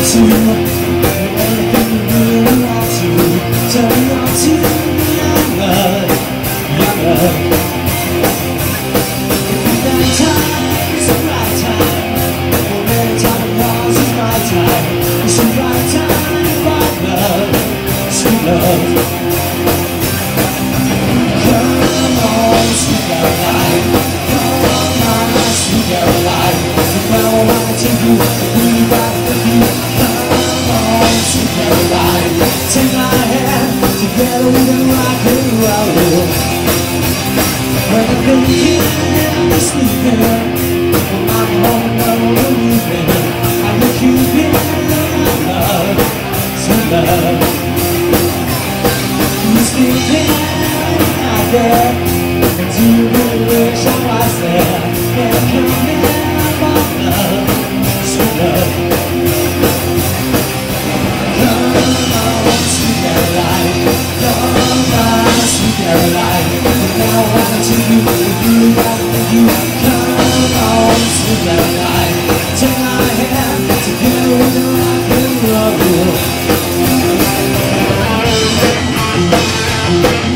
to anything you really want to. Tell me on to younger. If that time is the right time, or any time was is my time. It's the right time for love, sweet love. Come on, sweet Caroline. Come on, sweet Caroline. If I want to take you, we got with you. Come on, sweet Caroline. Take my hand, together we can rock and roll. When I'm thinking and I'm sleeping, when I'm home alone evening, I'm a cupid and love, sweet love. You sleeping out there, and do you really wish I was there? And coming for love, sweet love. Come on, sweet Caroline. Come on, sweet Caroline. Now I want to you, you got with you. Come on, sweet Caroline. Take my hand, together we can rock and roll.